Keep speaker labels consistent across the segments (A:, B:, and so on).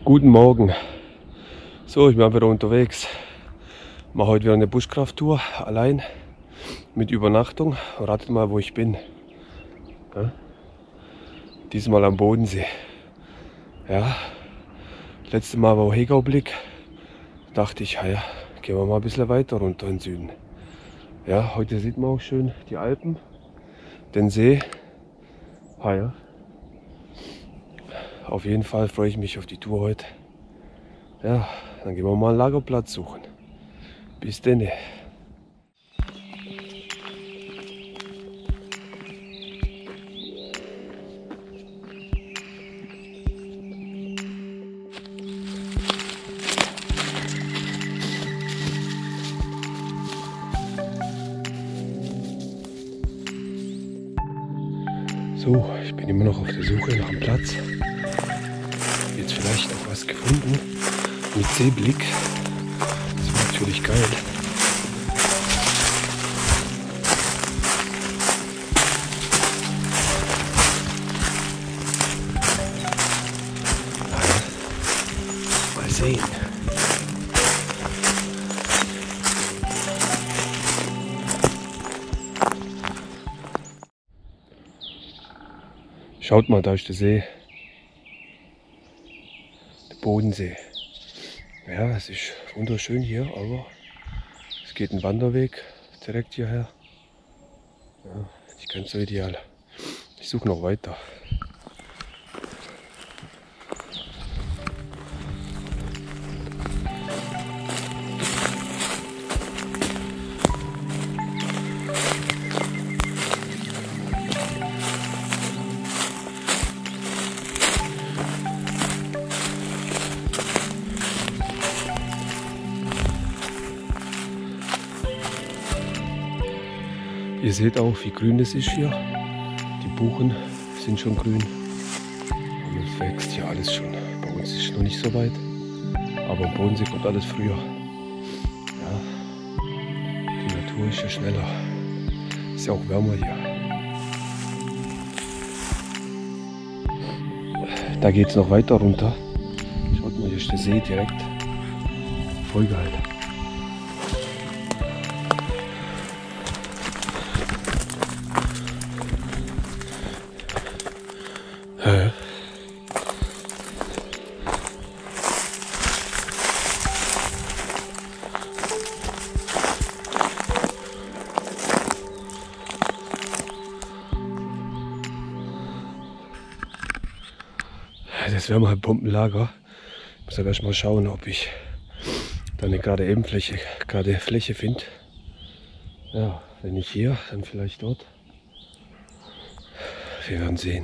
A: Guten Morgen. So, ich bin wieder unterwegs. Mache heute wieder eine Buschkrafttour allein mit Übernachtung. Ratet mal, wo ich bin. Ja? Diesmal am Bodensee. Ja, letztes Mal war Hegaublick. Dachte ich, ja, gehen wir mal ein bisschen weiter runter in den Süden. Ja, heute sieht man auch schön die Alpen, den See. Ja. Auf jeden Fall freue ich mich auf die Tour heute. Ja, dann gehen wir mal einen Lagerplatz suchen. Bis denn. So, ich bin immer noch auf der Suche nach einem Platz. Jetzt vielleicht noch was gefunden mit Seeblick. Das wäre natürlich geil. Mal sehen. Schaut mal, da ist der See. Der Bodensee. Ja, es ist wunderschön hier, aber es geht ein Wanderweg direkt hierher. Ja, nicht ganz so ideal. Ich suche noch weiter. Ihr seht auch, wie grün es ist hier. Die Buchen sind schon grün. Und es wächst hier alles schon. Bei uns ist es noch nicht so weit. Aber am Bodensee kommt alles früher. Ja, die Natur ist ja schneller. Ist ja auch wärmer hier. Da geht es noch weiter runter. Schaut mal, hier ist der See direkt. Voll geil. Das wäre mal ein Pumpenlager. Ich muss aber erst mal schauen, ob ich da eine gerade Fläche finde. Ja, wenn nicht hier, dann vielleicht dort. Wir werden sehen.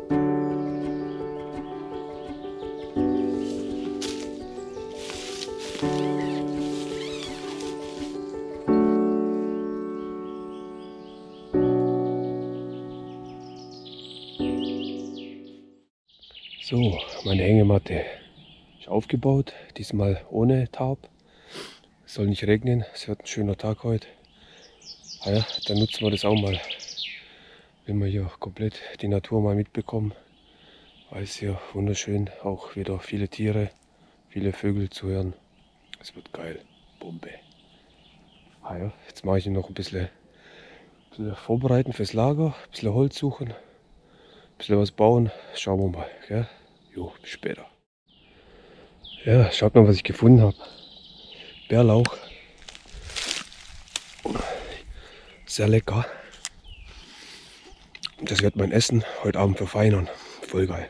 A: So, meine Hängematte ist aufgebaut, diesmal ohne Tarp. Es soll nicht regnen, es wird ein schöner Tag heute. Ja, dann nutzen wir das auch mal, wenn wir hier komplett die Natur mal mitbekommen. Weil es hier wunderschön, auch wieder viele Tiere, viele Vögel zu hören. Es wird geil, Bombe. Ja, jetzt mache ich noch ein bisschen vorbereiten fürs Lager, ein bisschen Holz suchen. Ein bisschen was bauen, schauen wir mal. Gell? Jo, bis später. Ja, schaut mal, was ich gefunden habe. Bärlauch. Sehr lecker. Das wird mein Essen heute Abend verfeinern. Voll geil.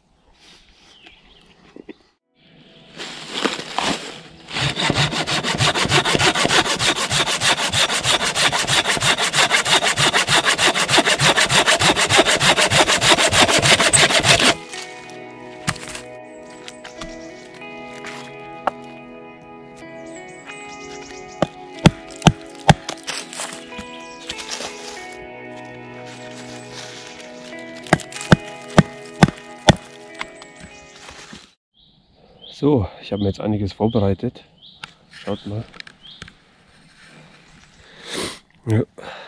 A: So, ich habe mir jetzt einiges vorbereitet. Schaut mal. Ja.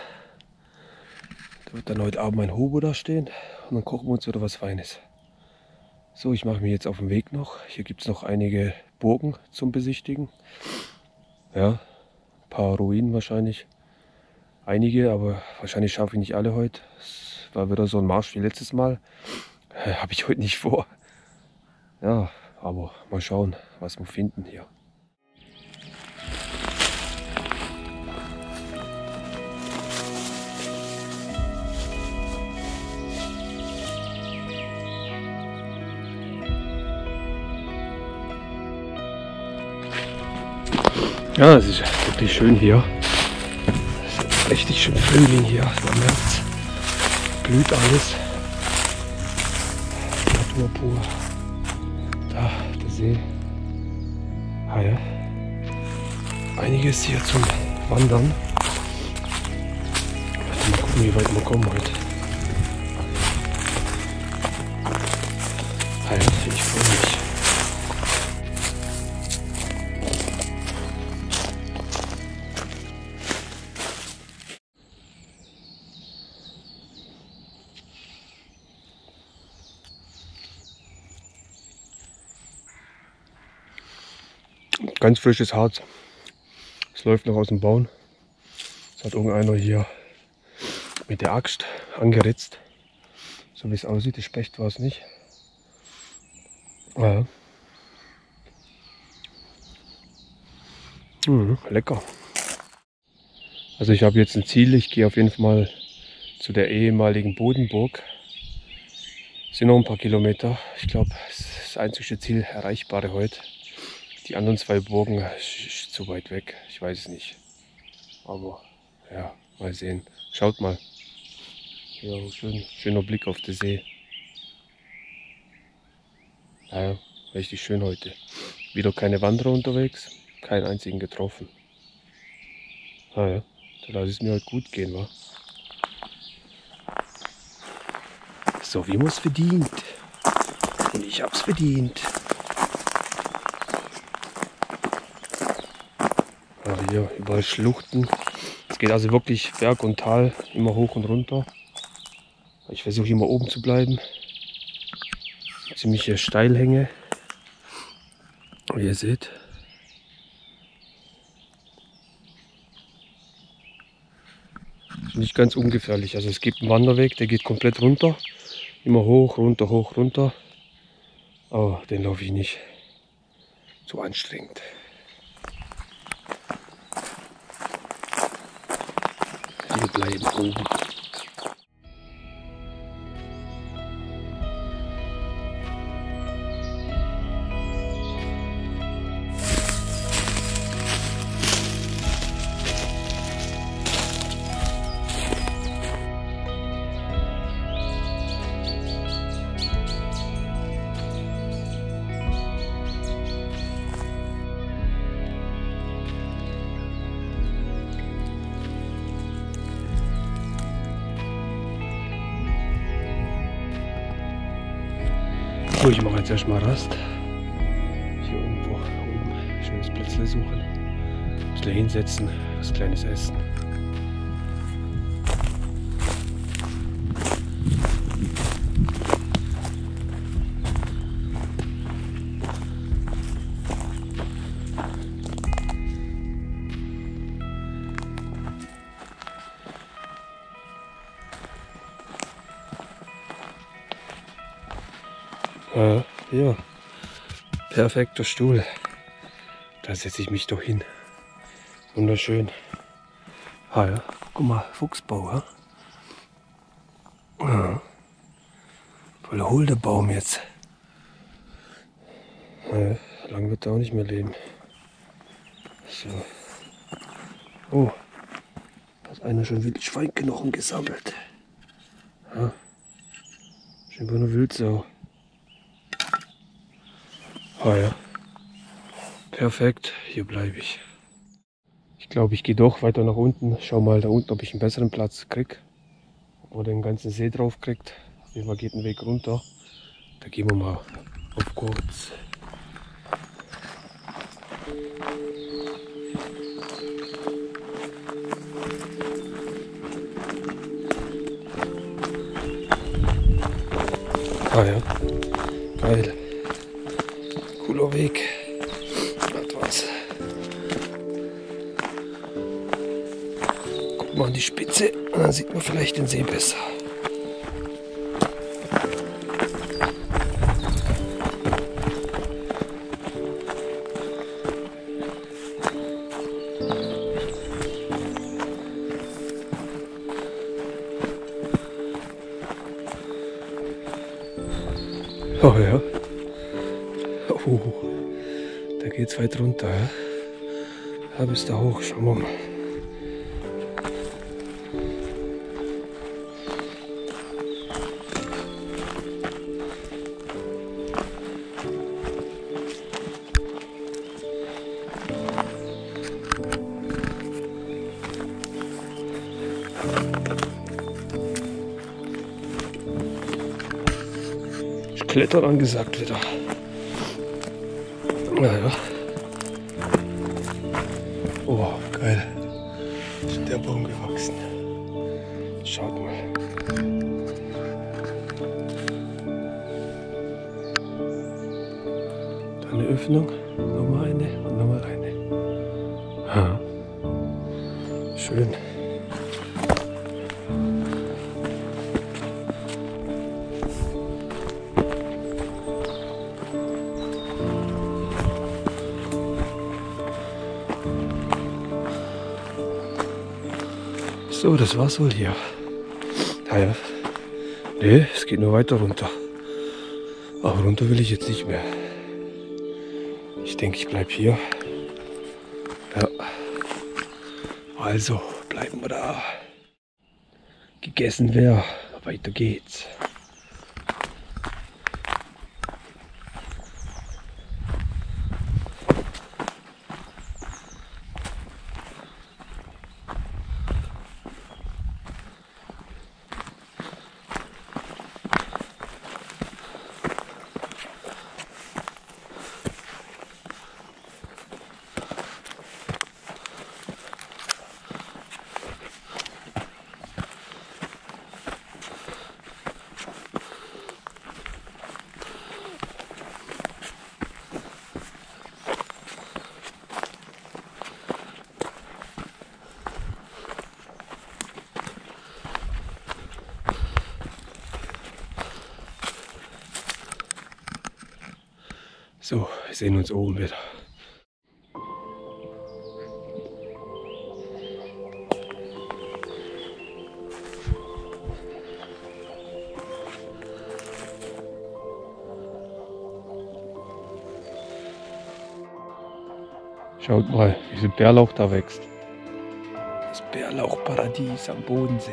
A: Da wird dann heute Abend mein Hobo da stehen und dann kochen wir uns wieder was Feines. So, ich mache mich jetzt auf den Weg noch. Hier gibt es noch einige Burgen zum Besichtigen. Ja, ein paar Ruinen wahrscheinlich. Einige, aber wahrscheinlich schaffe ich nicht alle heute. Es war wieder so ein Marsch wie letztes Mal. Habe ich heute nicht vor. Ja, aber mal schauen, was wir finden hier. Ja, es ist wirklich schön hier. Es ist richtig schön Frühling hier. Im März blüht alles. Natur pur. Da, der See. Ah ja. Einiges hier zum Wandern. Mal gucken, wie weit wir kommen heute. Ah ja, ich freue mich. Ganz frisches Harz. Es läuft noch aus dem Baum. Es hat irgendeiner hier mit der Axt angeritzt. So wie es aussieht, das Specht war es nicht. Ja. Lecker. Also ich habe jetzt ein Ziel, ich gehe auf jeden Fall mal zu der ehemaligen Bodenburg. Es sind noch ein paar Kilometer. Ich glaube, das ist das einzige Ziel, erreichbare heute. Die anderen zwei Burgen ist zu weit weg. Ich weiß es nicht. Aber ja, mal sehen. Schaut mal. Ja, schöner Blick auf den See. Ja, richtig schön heute. Wieder keine Wanderer unterwegs. Keinen einzigen getroffen. Ja, da lasse es mir heute gut gehen, wa? So wie man es verdient. Und ich hab's verdient. Hier überall Schluchten. Es geht also wirklich Berg und Tal, immer hoch und runter. Ich versuche immer oben zu bleiben. Ziemliche Steilhänge, wie ihr seht. Nicht ganz ungefährlich. Also es gibt einen Wanderweg, der geht komplett runter. Immer hoch, runter, hoch, runter. Aber den laufe ich nicht. Zu anstrengend. Wir bleiben oben. So, ich mache jetzt erstmal Rast. Hier irgendwo oben ein schönes Plätzle suchen. Ein bisschen hinsetzen, was Kleines essen. Ja, perfekter Stuhl. Da setze ich mich doch hin. Wunderschön. Ah ja, guck mal, Fuchsbau. Ja? Ja. Voll hol der Baum jetzt. Ja, lang wird er auch nicht mehr leben. So. Oh, da hat einer schon Wildschweinknochen gesammelt. Ja. Scheinbar eine Wildsau. Ah ja. Perfekt, hier bleibe ich. Ich glaube, ich gehe doch weiter nach unten. Schau mal da unten, ob ich einen besseren Platz kriege. Ob man den ganzen See drauf kriegt. Auf jeden Fall geht ein Weg runter. Da gehen wir mal auf kurz. Ah ja, geil. Cooler Weg. Hat was. Guck mal an die Spitze, dann sieht man vielleicht den See besser. Oh ja. Oh, da geht's weit runter. Ja? Da bis da hoch, schauen wir mal. Klettern angesagt wieder. Naja. Oh, geil. Ist der Baum gewachsen. Schaut mal. Da eine Öffnung. Nochmal eine und nochmal eine. Ha. Schön. So, das war's wohl hier. Naja, nee, es geht nur weiter runter. Aber runter will ich jetzt nicht mehr. Ich denke, ich bleib hier. Ja. Also, bleiben wir da. Gegessen wäre. Weiter geht's. So, wir sehen uns oben wieder. Schaut mal, wie viel Bärlauch da wächst. Das Bärlauchparadies am Bodensee.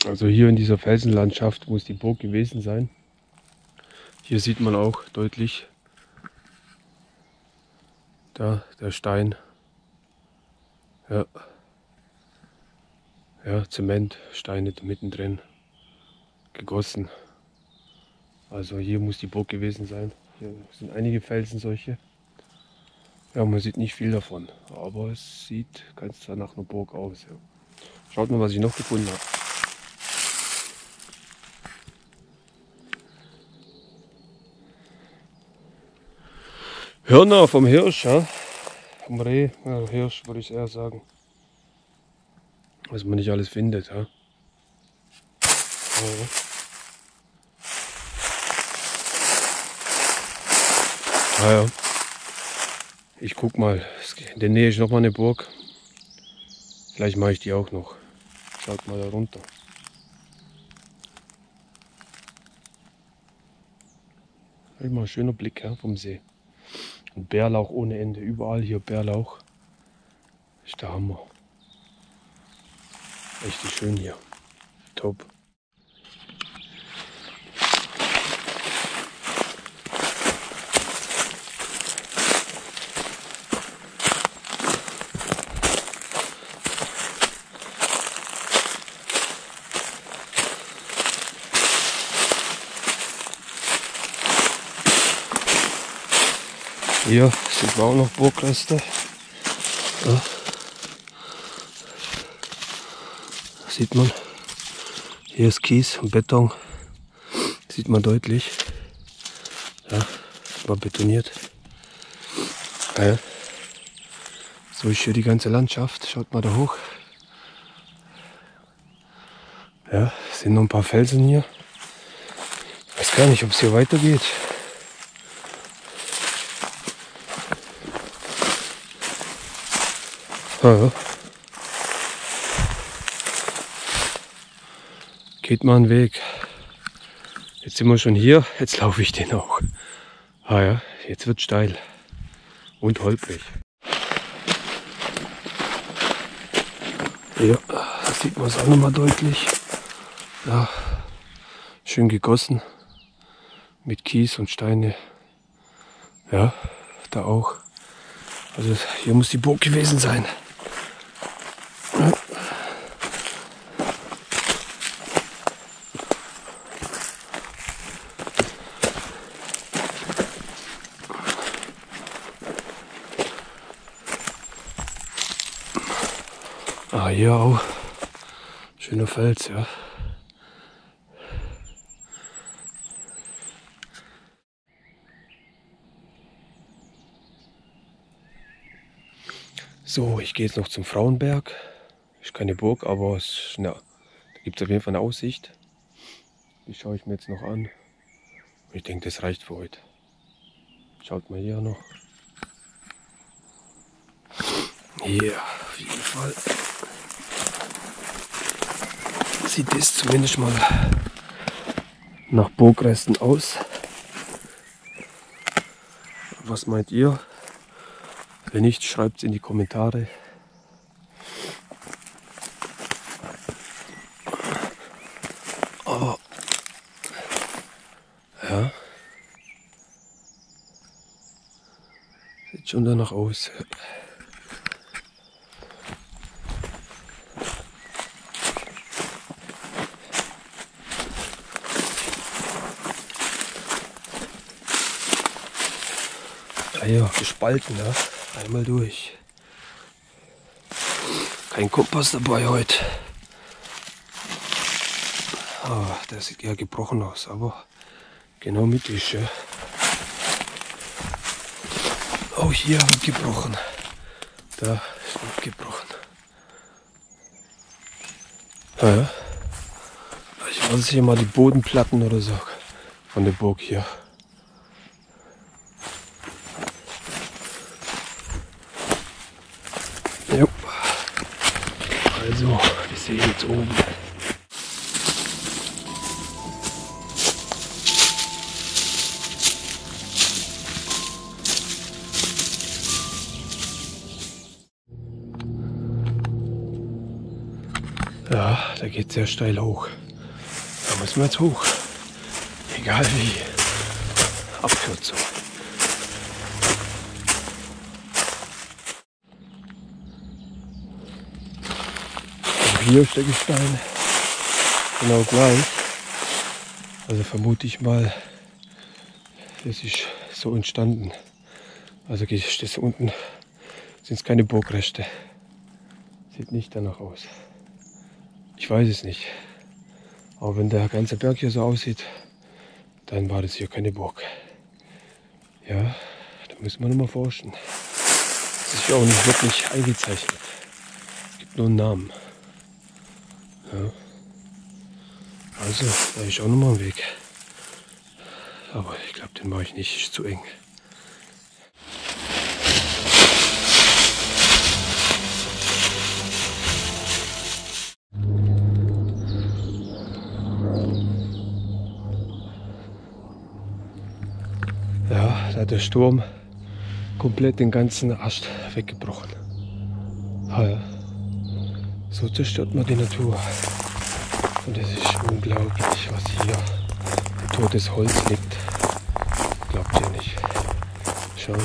A: Also hier in dieser Felsenlandschaft muss die Burg gewesen sein. Hier sieht man auch deutlich, da der Stein. Ja, ja, Zementsteine mittendrin gegossen. Also hier muss die Burg gewesen sein. Hier sind einige Felsen solche. Ja, man sieht nicht viel davon, aber es sieht ganz klar nach einer Burg aus. Ja. Schaut mal, was ich noch gefunden habe. Hörner vom Hirsch, ja? Vom Reh, ja, Hirsch würde ich eher sagen. Was man nicht alles findet. Ja? Ja. Ich guck mal, in der Nähe ist noch mal eine Burg. Vielleicht mache ich die auch noch. Schaut mal da runter. Mal ein schöner Blick, ja, vom See. Und Bärlauch ohne Ende. Überall hier Bärlauch. Ist der Hammer. Richtig schön hier. Top. Hier sind auch noch Burgreste. Ja. Sieht man. Hier ist Kies und Beton. Sieht man deutlich. Ja, war betoniert. Ja. So ist hier die ganze Landschaft. Schaut mal da hoch. Ja, es sind noch ein paar Felsen hier. Ich weiß gar nicht, ob es hier weitergeht. Ja. Geht mal einen Weg. Jetzt sind wir schon hier, jetzt laufe ich den auch. Ah ja, jetzt wird steil und holprig. Ja, da sieht man es auch nochmal deutlich. Ja, schön gegossen mit Kies und Steine. Ja, da auch. Also hier muss die Burg gewesen sein. Ja. Ah, hier auch. Schöner Fels, ja. So, ich gehe jetzt noch zum Frauenberg. Ist keine Burg, aber es, na, da gibt es auf jeden Fall eine Aussicht. Die schaue ich mir jetzt noch an. Ich denke, das reicht für heute. Schaut mal hier noch. Hier, auf jeden Fall. Sieht das zumindest mal nach Burgresten aus. Was meint ihr? Wenn nicht, schreibt es in die Kommentare. Aber ja, sieht schon danach aus. Ja, gespalten, ja. Einmal durch. Kein Kompass dabei heute. Ah, der sieht eher gebrochen aus, aber genau mittig. Ja. Oh, hier wird gebrochen. Da ist gebrochen. Ja. Ich weiß hier mal die Bodenplatten oder so von der Burg hier. Jo. Also, wir sehen jetzt oben. Ja, da geht es sehr steil hoch. müssen wir jetzt hoch. Egal wie. Abkürzung. Auch hier Steckestein. Genau gleich. Also vermute ich mal, es ist so entstanden. Also geht das unten, sind es keine Burgreste. Sieht nicht danach aus. Ich weiß es nicht. Aber wenn der ganze Berg hier so aussieht, dann war das hier keine Burg. Ja, da müssen wir nochmal forschen. Das ist ja auch nicht wirklich eingezeichnet. Es gibt nur einen Namen. Ja. Also, da ist auch nochmal ein Weg. Aber ich glaube, den mache ich nicht, ist zu eng. Ja, da hat der Sturm komplett den ganzen Ast weggebrochen. Ja, so zerstört man die Natur. Und es ist unglaublich, was hier für totes Holz liegt. Glaubt ihr nicht. Schaut.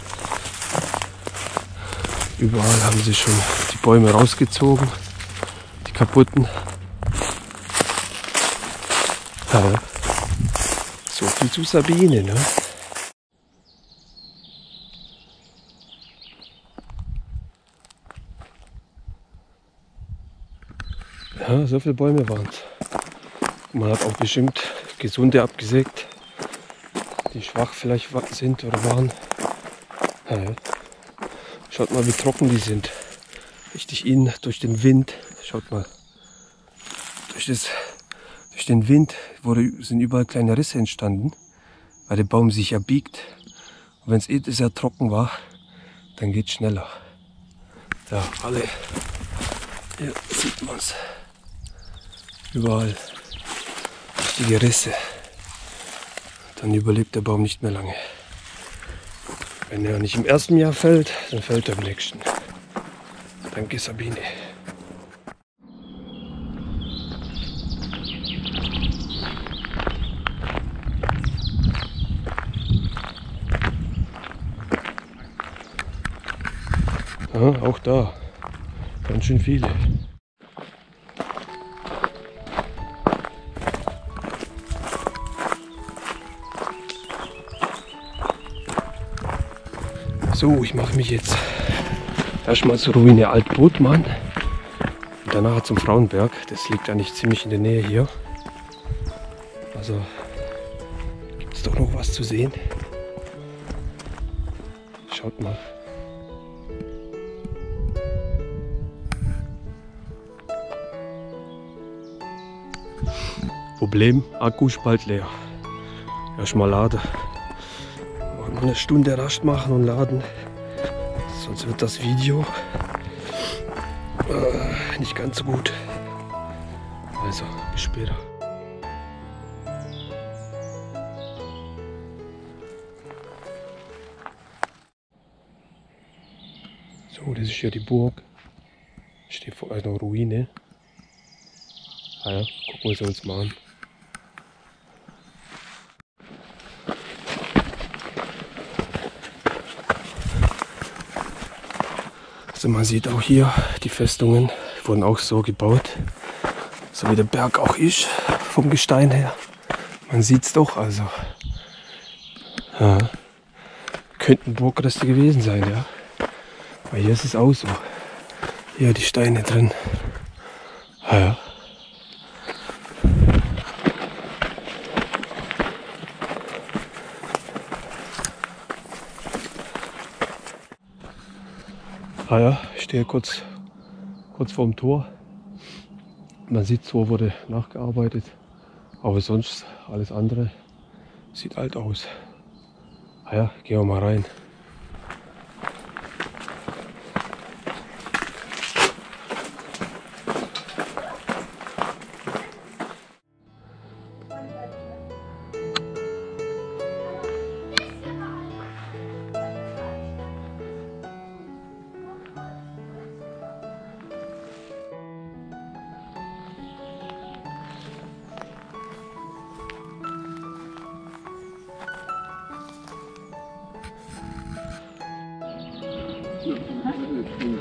A: Überall haben sie schon die Bäume rausgezogen. Die kaputten. Ja. So viel zu Sabine, ne? Ja, so viele Bäume waren es. Man hat auch bestimmt gesunde abgesägt, die schwach vielleicht sind oder waren. Ja. Schaut mal, wie trocken die sind. Richtig innen durch den Wind. Schaut mal. Durch den Wind sind überall kleine Risse entstanden, weil der Baum sich ja biegt. Und wenn es sehr trocken war, dann geht es schneller. Ja, alle. Hier sieht man es. Überall richtige Risse. Dann überlebt der Baum nicht mehr lange. Wenn er nicht im ersten Jahr fällt, dann fällt er im nächsten. Danke, Sabine. Ja, auch da. Ganz schön viele. So, ich mache mich jetzt erstmal zur Ruine Altbodmann und danach zum Frauenberg. Das liegt eigentlich ziemlich in der Nähe hier. Also gibt es doch noch was zu sehen. Schaut mal. Problem, Akku ist bald leer. Erstmal laden. Noch eine Stunde Rast machen und laden. Sonst wird das Video nicht ganz so gut. Also, bis später. So, das ist hier die Burg. Steht vor einer Ruine. Ah ja, gucken wir sie uns mal an. Also man sieht auch hier, die Festungen wurden auch so gebaut, so wie der Berg auch ist, vom Gestein her. Man sieht es doch, also ja, könnten Burgreste gewesen sein, ja. Aber hier ist es auch so. Hier die Steine drin. Ja. Ah ja, ich stehe kurz vor dem Tor. Man sieht, so wurde nachgearbeitet. Aber sonst alles andere sieht alt aus. Ah ja, gehen wir mal rein.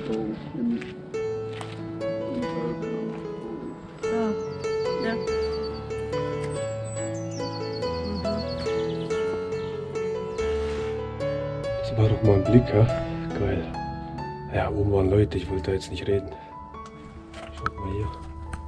B: Ah, ja.
A: Das war doch mal ein Blick, ja? Geil. Ja, oben waren Leute, ich wollte da jetzt nicht reden. Schaut mal hier.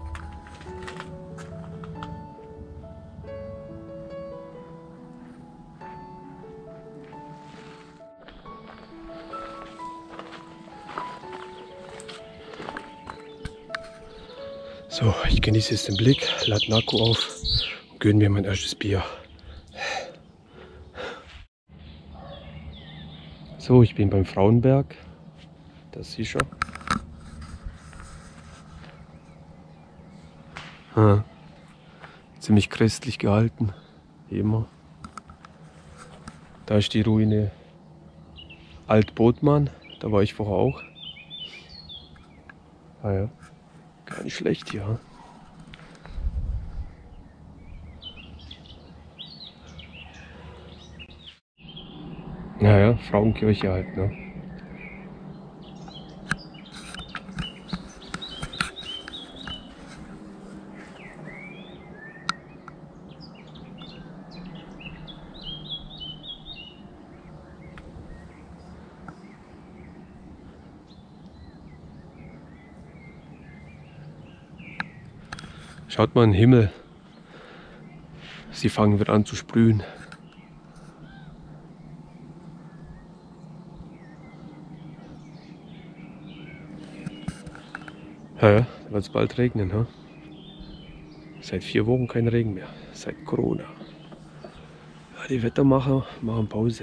A: So, ich genieße jetzt den Blick, lade den Akku auf und gönne mir mein erstes Bier. So, ich bin beim Frauenberg. Das ist schon. Ziemlich christlich gehalten, wie immer. Da ist die Ruine Alt-Botmann, da war ich vorher auch. Ah ja, gar nicht schlecht hier. Naja, Frauenkirche halt, ne? Schaut mal in den Himmel. Sie fangen wieder an zu sprühen. Ja, da wird es bald regnen. Ha? Seit 4 Wochen kein Regen mehr. Seit Corona. Ja, die Wettermacher machen Pause.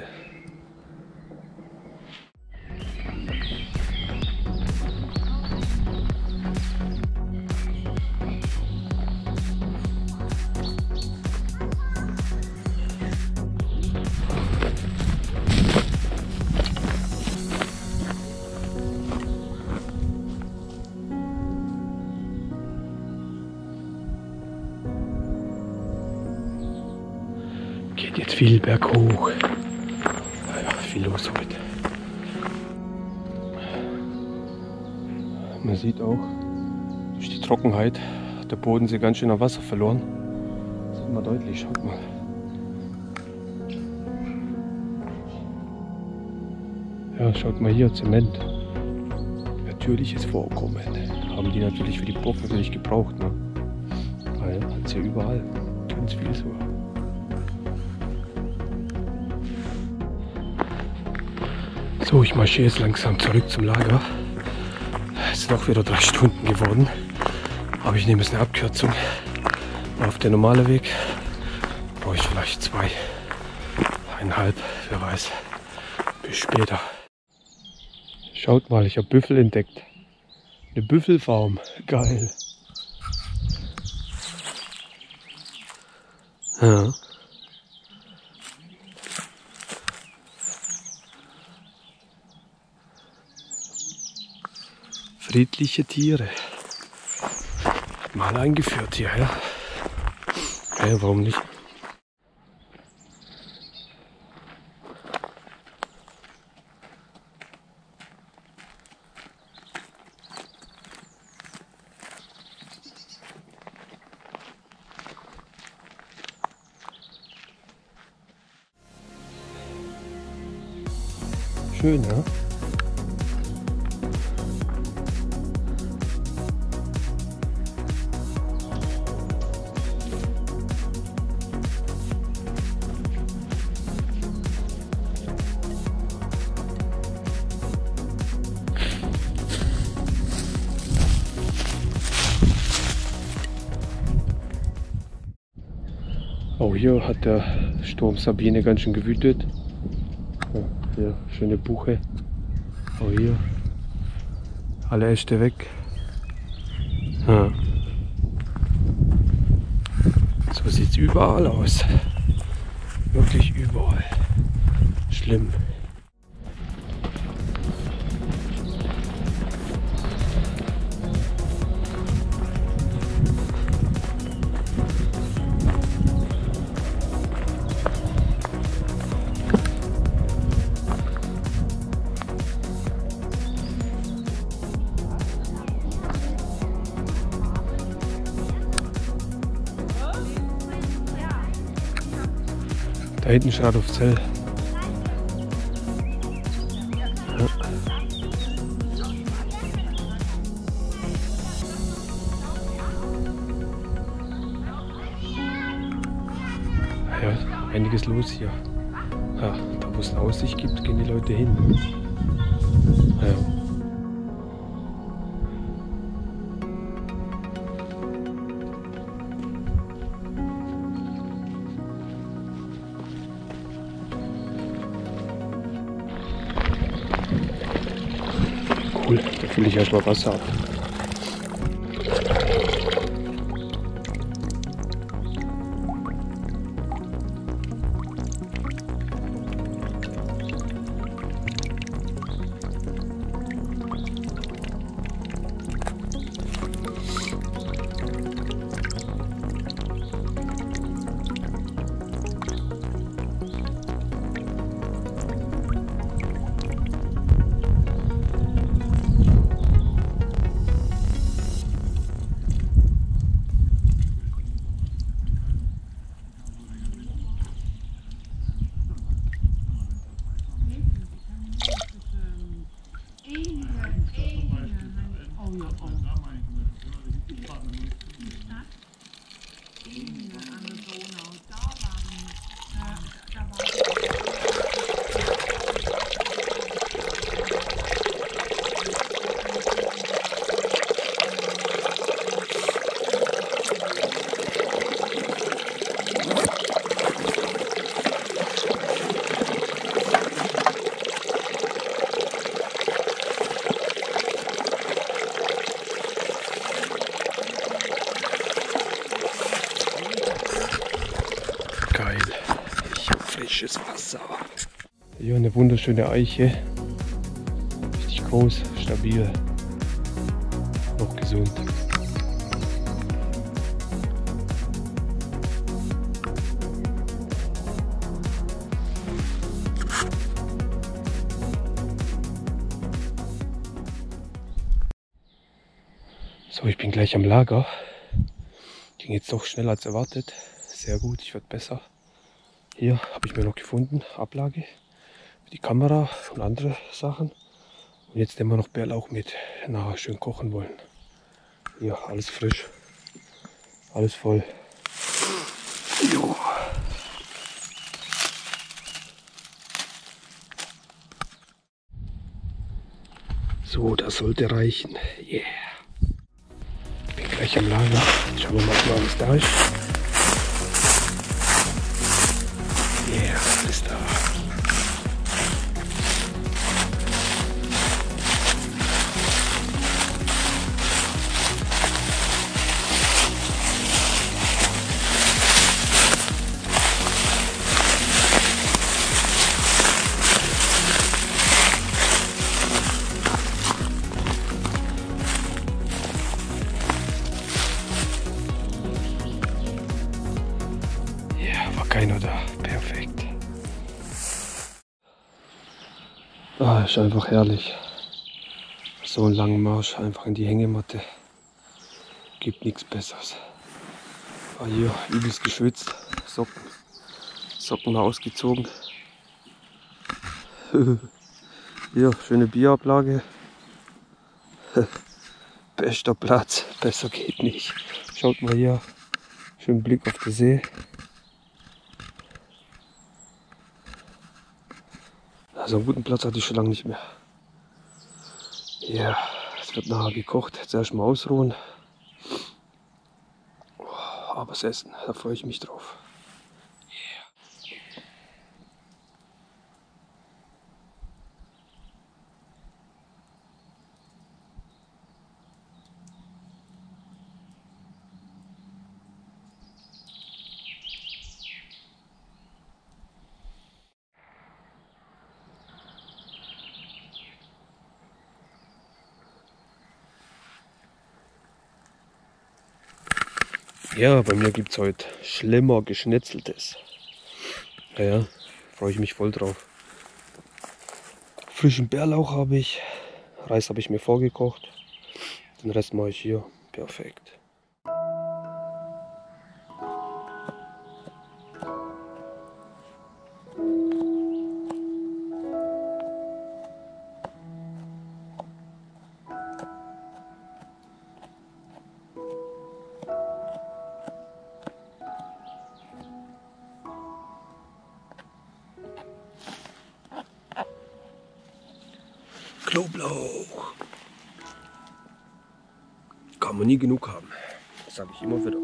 A: Geht jetzt viel berghoch. Ja, viel los heute. Man sieht auch, durch die Trockenheit hat der Bodensee ganz schön an Wasser verloren. Das sieht man deutlich, schaut mal. Ja, schaut mal hier, Zement. Natürliches Vorkommen. Haben die natürlich für die Burg natürlich gebraucht. Ne? Ah ja, hat es ja überall. Ganz viel so. So, ich marschiere jetzt langsam zurück zum Lager. Es sind auch wieder 3 Stunden geworden. Aber ich nehme jetzt eine Abkürzung. Auf der normale Weg brauche ich vielleicht 2, 1,5, wer weiß. Bis später. Schaut mal, ich habe Büffel entdeckt. Eine Büffelfarm. Geil. Ja. Friedliche Tiere. Mal eingeführt hier, ja. Ja, warum nicht? Schön, ja? Auch hier hat der Sturm Sabine ganz schön gewütet. Ja, hier, schöne Buche. Auch hier. Alle Äste weg. Ja. So sieht es überall aus. Wirklich überall. Schlimm. Da hinten ist Radolfzell. Ja. Ja, einiges los hier. Ja, da wo es eine Aussicht gibt, gehen die Leute hin. Ja. Cool, da fülle ich erstmal Wasser ab. Frisches Wasser. Hier eine wunderschöne Eiche. Richtig groß, stabil, noch gesund. So, ich bin gleich am Lager. Ging jetzt doch schneller als erwartet. Sehr gut, ich werde besser. Hier habe ich mir noch gefunden, Ablage, die Kamera und andere Sachen. Und jetzt nehmen wir noch Bärlauch mit, nachher schön kochen wollen. Hier, alles frisch, alles voll. Jo. So, das sollte reichen. Yeah. Ich bin gleich am Lager. Schauen wir mal, ob alles da ist. Yeah, alles da. War keiner da. Perfekt. Ah, ist einfach herrlich. So einen langen Marsch einfach in die Hängematte. Gibt nichts Besseres. War hier übelst geschwitzt. Socken ausgezogen. Hier, schöne Bierablage. Bester Platz. Besser geht nicht. Schaut mal hier. Schönen Blick auf den See. Also einen guten Platz hatte ich schon lange nicht mehr. Ja, es wird nachher gekocht. Jetzt erstmal ausruhen. Oh, aber das Essen, da freue ich mich drauf. Ja, bei mir gibt es heute schlimmer Geschnetzeltes. Ja, freue ich mich voll drauf. Frischen Bärlauch habe ich, Reis habe ich mir vorgekocht. Den Rest mache ich hier. Perfekt. Knoblauch. Kann man nie genug haben. Das sage ich immer wieder.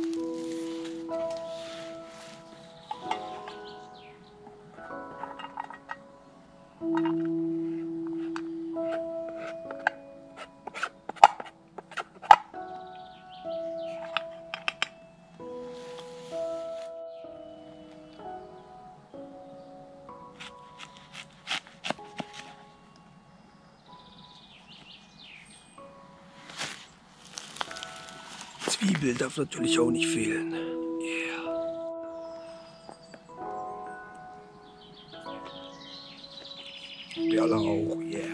A: Zwiebel darf natürlich auch nicht fehlen. Yeah. Bärlauch, yeah.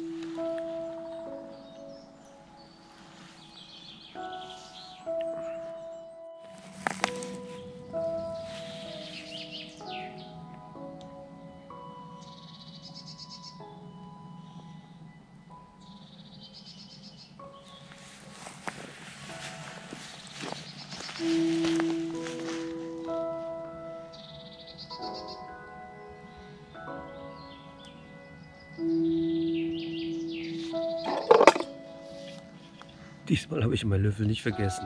A: Diesmal habe ich meinen Löffel nicht vergessen.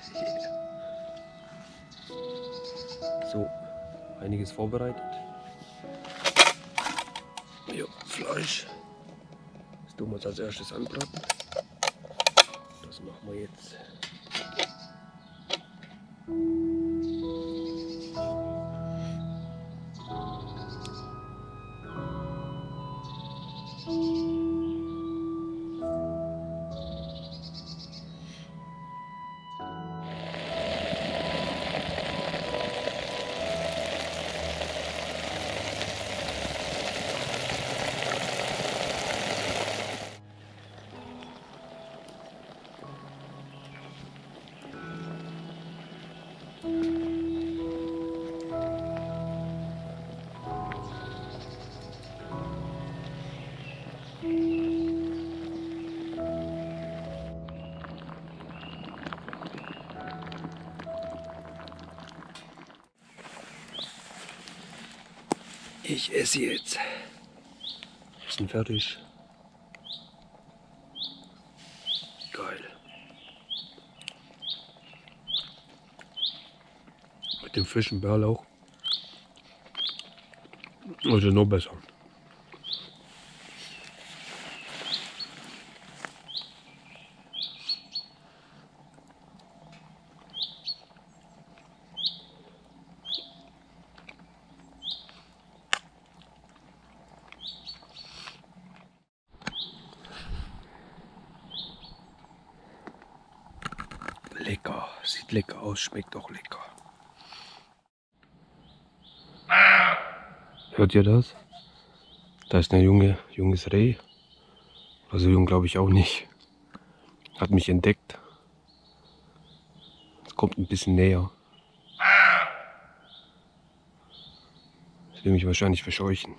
A: So, einiges vorbereitet. Ja, Fleisch. Das tun wir uns als erstes anbraten. Das machen wir jetzt. Ich esse jetzt. Wir sind fertig. Geil. Mit dem frischen Bärlauch. Also noch besser. Lecker, sieht lecker aus, schmeckt auch lecker. Hört ihr das? Da ist ein junges Reh. Also jung glaube ich auch nicht. Hat mich entdeckt. Es kommt ein bisschen näher. Es will mich wahrscheinlich verscheuchen.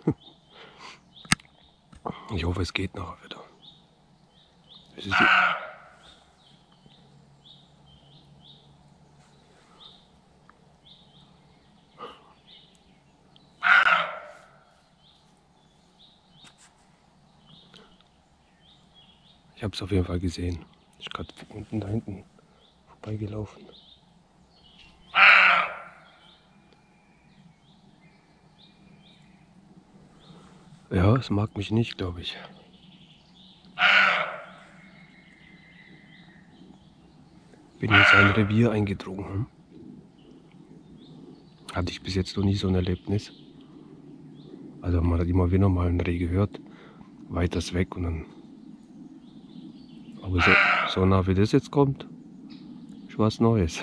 A: Ich hoffe, es geht nachher wieder. Es ist Ich habe es auf jeden Fall gesehen. Ich bin gerade unten da hinten vorbeigelaufen. Ja, es mag mich nicht, glaube ich. Bin in sein Revier eingedrungen. Hatte ich bis jetzt noch nie so ein Erlebnis. Also man hat immer wieder mal ein Reh gehört, weiters weg und dann. Aber so nah wie das jetzt kommt, ist was Neues.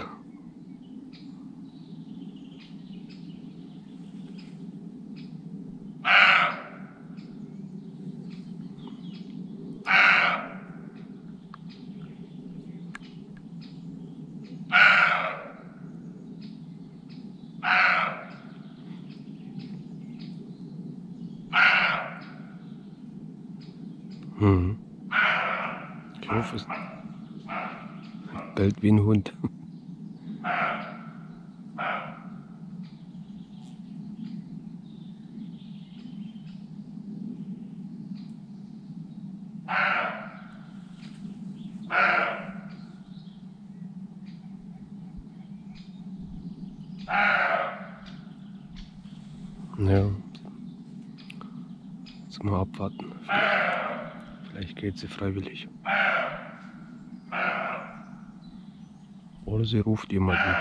A: Ich hoffe, es bellt wie ein Hund. Ja. Jetzt mal abwarten. Vielleicht geht sie freiwillig. Oder sie ruft jemanden.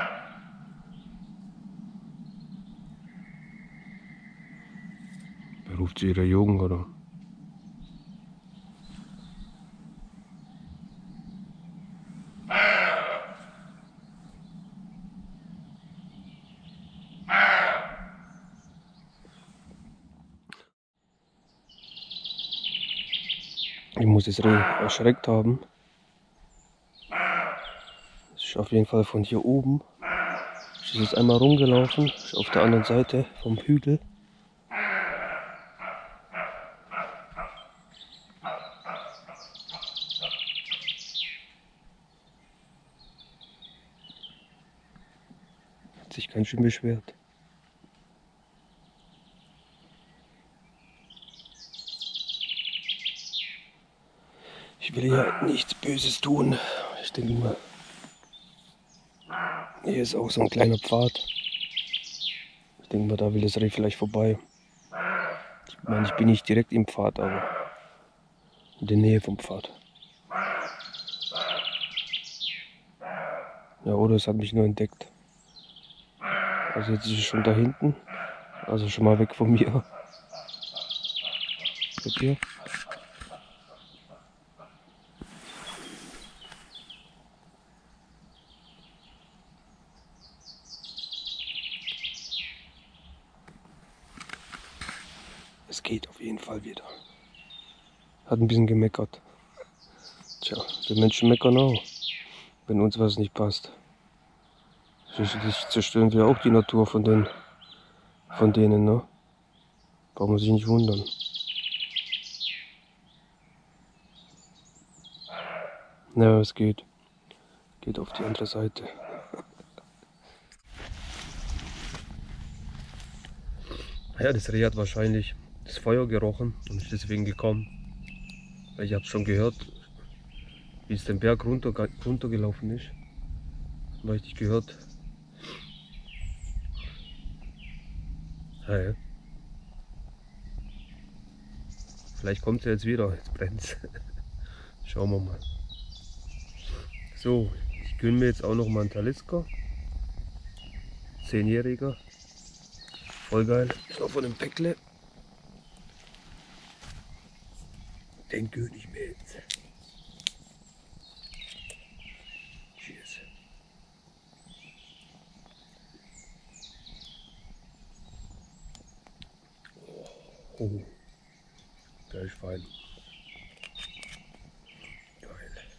A: Ruft sie ihre Jugend oder? Ich muss das Reh erschreckt haben. Es ist auf jeden Fall von hier oben. Es ist jetzt einmal rumgelaufen, ist auf der anderen Seite vom Hügel. Hat sich ganz schön beschwert. Ich will ja nichts Böses tun. Ich denke mal, hier ist auch so ein kleiner Pfad. Ich denke mal, da will das Reh vielleicht vorbei. Ich meine, ich bin nicht direkt im Pfad, aber in der Nähe vom Pfad. Ja, oder es hat mich nur entdeckt. Also jetzt ist es schon da hinten. Also schon mal weg von mir. Seht ihr? Es geht auf jeden Fall wieder. Hat ein bisschen gemeckert. Tja, wir Menschen meckern auch, wenn uns was nicht passt. Schließlich zerstören wir auch die Natur von denen, ne? Braucht man sich nicht wundern. Ja, es geht. Geht auf die andere Seite. Ja, das Reh hat wahrscheinlich das Feuer gerochen und ist deswegen gekommen. Weil ich habe schon gehört, wie es den Berg runtergelaufen ist. Habe ich gehört. Ja. Vielleicht kommt er jetzt wieder. Jetzt brennt. Schauen wir mal. So, ich gönne mir jetzt auch noch mal einen Talisker. 10-jähriger. Voll geil. Ist noch von dem Päckle. Den gönne ich mir jetzt. Cheers. Oh, der ist fein. Geil.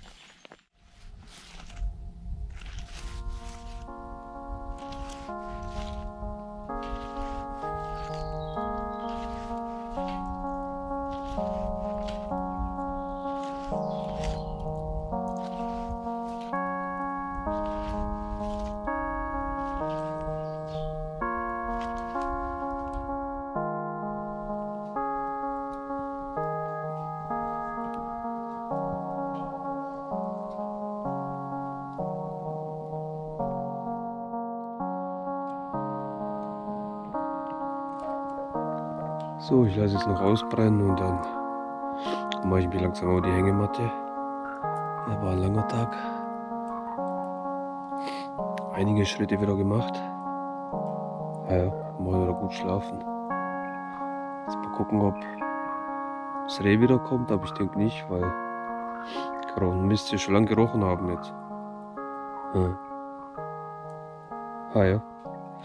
A: So, ich lasse es noch ausbrennen und dann mache ich mir langsam auch die Hängematte. War ein langer Tag. Einige Schritte wieder gemacht. Ja, morgen wieder gut schlafen. Jetzt mal gucken, ob das Reh wieder kommt, aber ich denke nicht, weil müsste schon lange gerochen haben jetzt. Ja. Ah ja.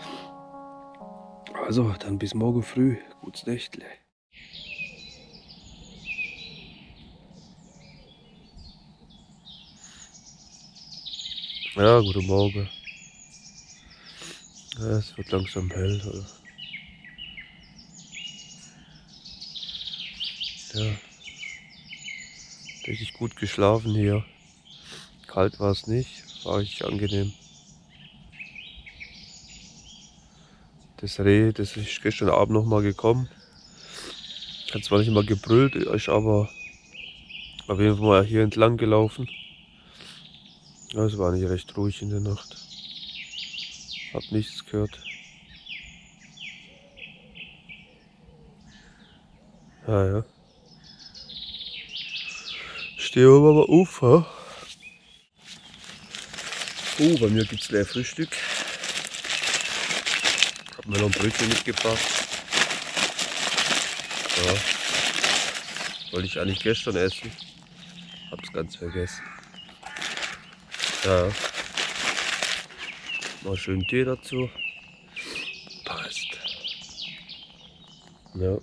A: Also, dann bis morgen früh. Gutes Nächtle. Ja, guten Morgen. Ja, es wird langsam hell. Oder? Ja. Richtig gut geschlafen hier. Kalt war es nicht. War richtig angenehm. Das Reh, das ist gestern Abend noch mal gekommen. Hat zwar nicht immer gebrüllt, ist aber auf jeden Fall mal hier entlang gelaufen. Ja, es war nicht recht ruhig in der Nacht. Hab nichts gehört. Ja, ja. Stehen wir mal auf, ha? Oh, bei mir gibt es leer Frühstück. Ich habe mir noch ein Brötchen mitgebracht. Ja. Wollte ich eigentlich gestern essen. Hab's ganz vergessen. Ja. Mal schön Tee dazu. Passt. Ja.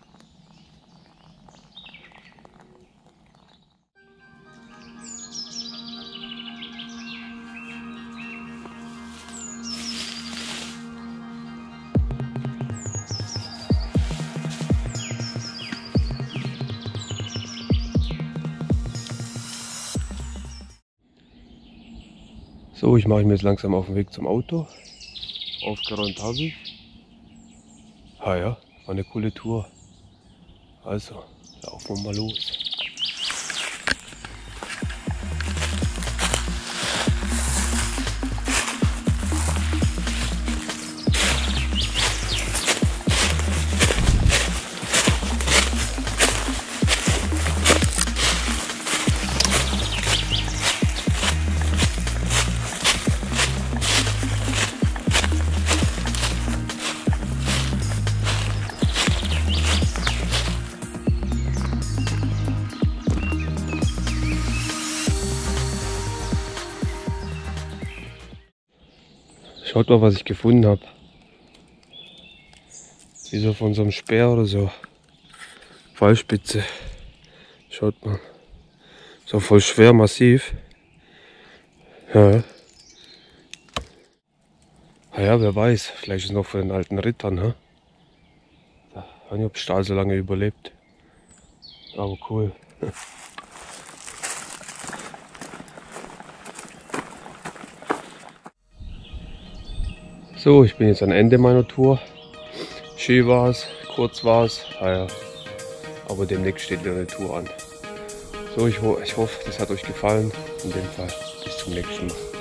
A: So, ich mache mich jetzt langsam auf den Weg zum Auto. Aufgeräumt habe ich. Ah ja, war eine coole Tour. Also, laufen wir mal los. Schaut mal, was ich gefunden habe. Wie so von so einem Speer oder so. Pfeilspitze. Schaut mal. So voll schwer, massiv. Ja. Ja, wer weiß. Vielleicht ist es noch für den alten Rittern. Ne? Ich weiß nicht, ob Stahl so lange überlebt. Aber cool. So, ich bin jetzt am Ende meiner Tour. Schön war es, kurz war es. Ja. Aber demnächst steht wieder eine Tour an. So, ich hoffe, das hat euch gefallen. In dem Fall bis zum nächsten Mal.